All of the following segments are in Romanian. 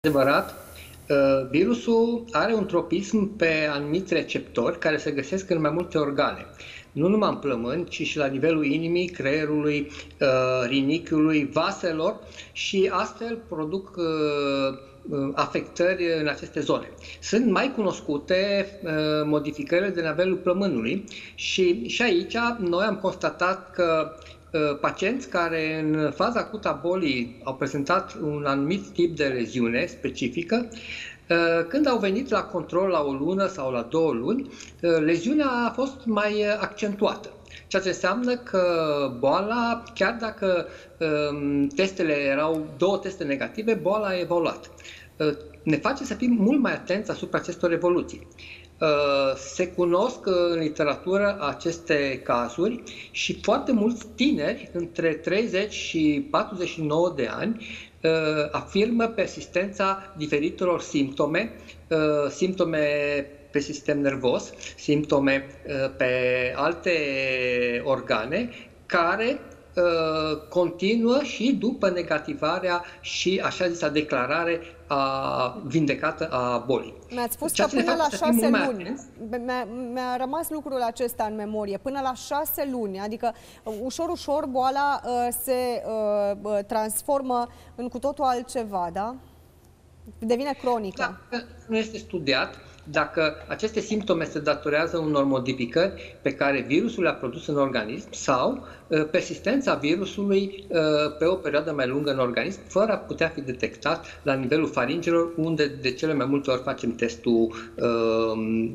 Adevărat, virusul are un tropism pe anumiți receptori care se găsesc în mai multe organe. Nu numai în plămâni, ci și la nivelul inimii, creierului, rinichiului, vaselor și astfel produc afectări în aceste zone. Sunt mai cunoscute modificările de nivelul plămânului și aici noi am constatat că pacienți care în faza acută a bolii au prezentat un anumit tip de leziune specifică, când au venit la control la o lună sau la 2 luni, leziunea a fost mai accentuată. Ceea ce înseamnă că boala, chiar dacă testele erau 2 teste negative, boala a evoluat. Ne face să fim mult mai atenți asupra acestor evoluții. Se cunosc în literatură aceste cazuri și foarte mulți tineri între 30 și 49 de ani afirmă persistența diferitelor simptome, simptome pe sistem nervos, simptome pe alte organe, care continuă și după negativarea și așa zisa declarare vindecată a bolii. Mi-ați spus că până la 6 luni, mi-a rămas lucrul acesta în memorie, până la 6 luni, adică ușor, ușor boala se transformă în cu totul altceva, da? Devine cronică. Dacă nu este studiat dacă aceste simptome se datorează unor modificări pe care virusul le-a produs în organism sau persistența virusului pe o perioadă mai lungă în organism, fără a putea fi detectat la nivelul faringelor, unde de cele mai multe ori facem testul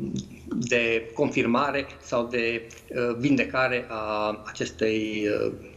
de confirmare sau de vindecare a acestei